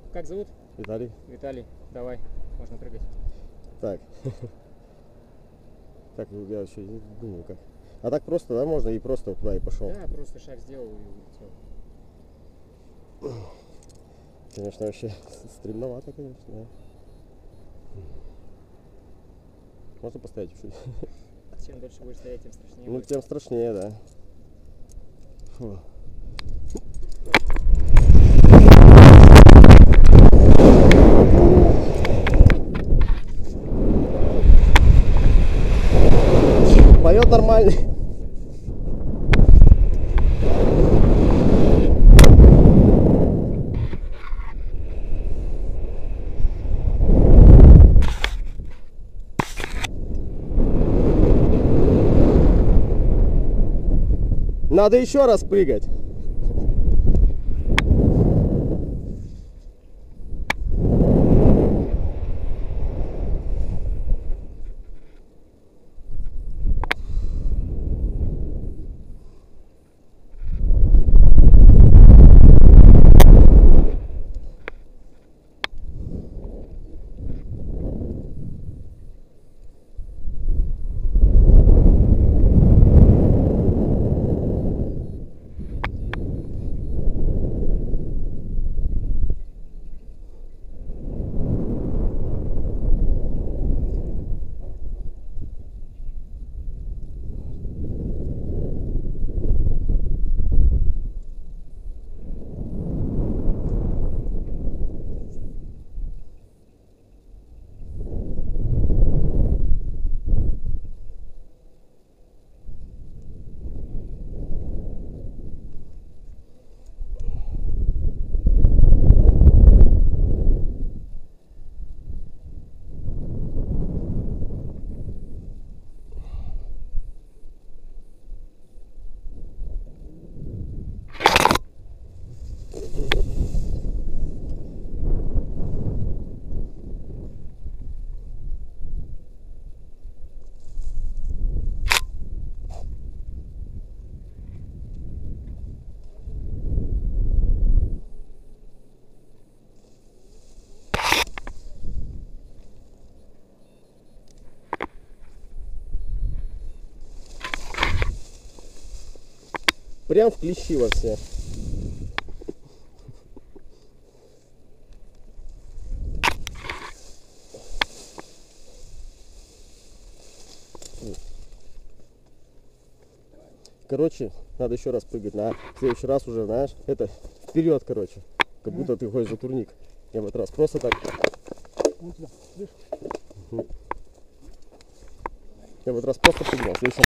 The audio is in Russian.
Как зовут? Виталий. Виталий, давай, можно прыгать. Так. Так, я еще не думаю как. А так просто, да, можно и просто туда и пошел. Да, просто шаг сделал и улетел. Конечно, вообще стремновато, конечно, да. Можно поставить чуть-чуть. Чем дольше будешь стоять, тем страшнее. Ну, будет. тем страшнее, да. Фу. Поет нормальный. Надо еще раз прыгать. Прям в клещи во все. Короче, надо еще раз прыгать. На следующий раз уже, знаешь, это вперед, короче. Как будто ты ходишь за турник. Я в этот раз просто так. Я в этот раз просто прыгнул.